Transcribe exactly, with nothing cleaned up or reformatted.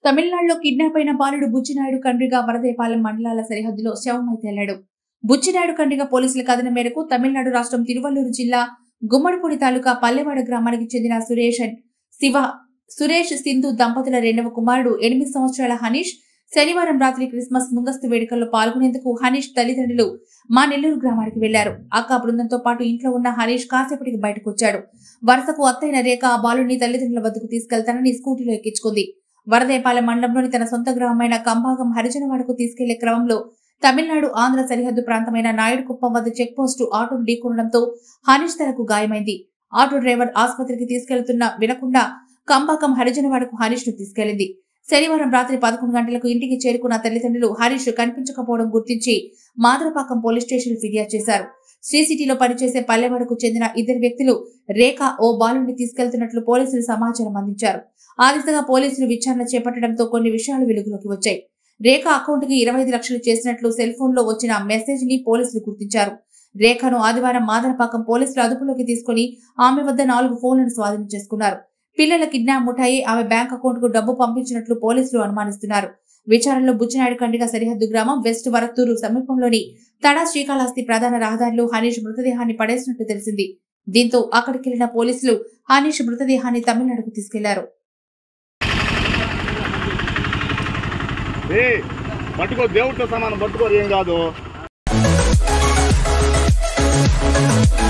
తమిళనాడులో కిడ్నాప్ అయిన బాలుడు బుచ్చినాయుడు కండ్రిగ వరదేపాలెం మండలాల సరిహద్దులో శవమై తేలాడు. బుచ్చినాయుడు కండ్రిగ పోలీసుల కథనం మేరకు తమిళనాడు రాష్ట్రం తిరువల్లూరు జిల్లా గుమ్మడిపూడి తాలూకా పల్లెవాడ గ్రామానికి చెందిన సురేష్ శివ సురేష్ సింధు దంపతుల రెండవ కుమారుడు ఎనిమిది సంవత్సరాల హనీష్ శనివారం రాత్రి క్రిస్మస్ ముందస్తు వేడుకల్లో పాల్గొనేందుకు హనీష్ తల్లిదండ్రులు మా నెల్లూరు గ్రామానికి వెళ్లారు. అక్క బృందంతో పాటు ఇంట్లో ఉన్న హనీష్ కాసేపటికి బయటకు వచ్చాడు. వరుసకు అత్తైన రేఖ ఆ బాలుని తల్లిదండ్రుల వద్దకు తీసుకెళ్తానని స్కూటీలో ఎక్కించుకుంది. వరదేపాలెం మండలంలోని తన సొంత గ్రామమైన కంభాగం హరిజనవాడకు తీసుకెళ్లే క్రమంలో తమిళనాడు ఆంధ్ర సరిహద్దు ప్రాంతమైన నాయుడుకుప్పం వద్ద చెక్ పోస్టు ఆటోను ఢీకొనడంతో హనీష్ తలకు గాయమైంది. ఆటో డ్రైవర్ ఆసుపత్రికి తీసుకెళ్తున్న వినకుండా కంభాగం హరిజనవాడకు హనీష్ ను తీసుకెళ్లింది. శనివారం రాత్రి పదకొండు గంటలకు ఇంటికి చేరుకున్న తల్లిదండ్రులు హరీష్ కనిపించకపోవడం గుర్తించి మాదరపాకం పోలీస్ స్టేషన్ ఫిర్యాదు చేశారు. శ్రీ సిటీలో పనిచేసే పల్లెవాడకు చెందిన ఇద్దరు వ్యక్తులు రేఖ ఓ బాలుని తీసుకెళ్తున్నట్లు పోలీసులు సమాచారం అందించారు. ఆ దిశగా పోలీసులు విచారణ చేపట్టడంతో కొన్ని విషయాలు వెలుగులోకి వచ్చాయి. రేఖ అకౌంట్ కి ఇరవై ఐదు లక్షలు చేసినట్లు సెల్ ఫోన్ లో వచ్చిన మెసేజ్ ని పోలీసులు గుర్తించారు. రేఖను ఆదివారం మాదరపాకం పోలీసులు అదుపులోకి తీసుకుని ఆమె వద్ద నాలుగు ఫోన్లను స్వాధీనం చేసుకున్నారు. పిల్లల కిడ్నాప్ ముఠాయి ఆమె బ్యాంక్ అకౌంట్ కు డబ్బు పంపించినట్లు పోలీసులు అనుమానిస్తున్నారు. విచారణలో బుచ్చినాయుడు కండ్రిగ సరిహద్దు గ్రామం వెస్ట్ వరత్తూరు సమీపంలోని తడా శ్రీకాళహస్తి ప్రధాన రహదారిలో హనీష్ మృతదేహాన్ని పడేసినట్టు తెలిసింది. దీంతో అక్కడికి వెళ్లిన పోలీసులు హనీష్ మృతదేహాన్ని తమిళనాడుకు తీసుకెళ్లారు. పట్టుకో, దేవుడితో సమానం పట్టుకోరు, ఏం కాదు.